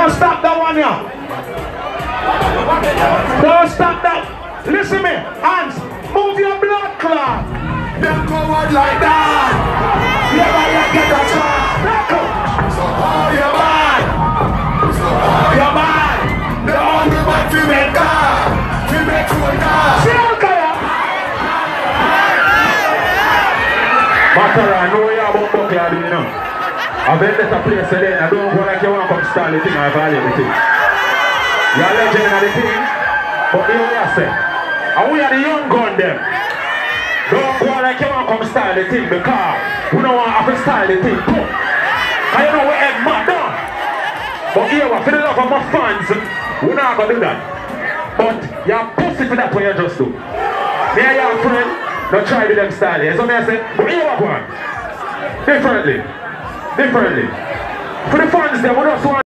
Don't stop that one here. Don't stop that. Listen me, hands, move your blood clot. Them forward like that. Never get a chance. So hold your man. So hold your man. The only man to make God. To make one God. See how Kaya? Matara, I know you about Buckler, you know. I've been better place today. I don't go like you want to come start the thing or value the thing. You're a legend of the thing, but you know what I say. And we are the young gun them. Don't go like you want to come start the thing because we don't want to start the thing too. Because you know we're head mad down. But here, for the love of my fans, we're not going to do that. But you're pussy for that what you just do. Me and your friend, don't try with them style here. So me I say, but here what one? Differently. For the fans, they will not want